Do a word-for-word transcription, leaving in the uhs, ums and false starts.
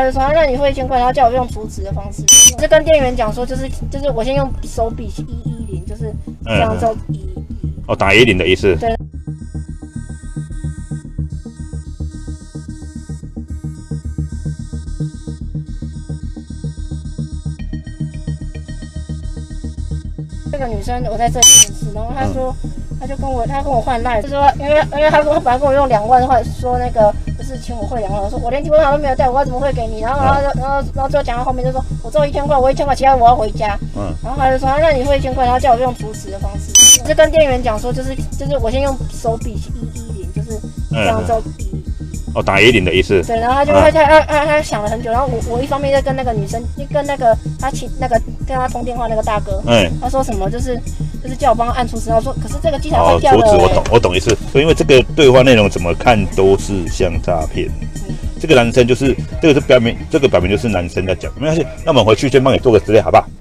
他就说那你汇一千块，然后叫我用储值的方式，我就跟店员讲说，就是就是我先用手比一一零，就是这样就一。 哦，打一零的意思。 对。这个女生我在这里认识，然后她说，她就跟我，她跟我换赖，就说因为因为她说她本来跟我用两万的话，说那个就是请我汇两万，我说我连提款卡都没有带，我要怎么汇给你？然后然后然后然后最后讲到后面就说我只有一千块，我一千块，其他我要回家。嗯。然后她就说那你汇一千块，然后叫我用储值的方式，我就跟店员讲说，就是就是我先用手比一一零，就是这样就一。 哦，打一零的意思。 对，然后他就他他他他他想了很久，然后我我一方面在跟那个女生，跟那个他请那个跟他通电话那个大哥，嗯，他说什么就是就是叫我帮他按储值，然后说可是这个机台坏掉了。哦，储值我懂我懂意思，因为这个对话内容怎么看都是像诈骗。嗯，这个男生就是这个是表明这个表明就是男生在讲，没关系，那我们回去先帮你做个资料好不好？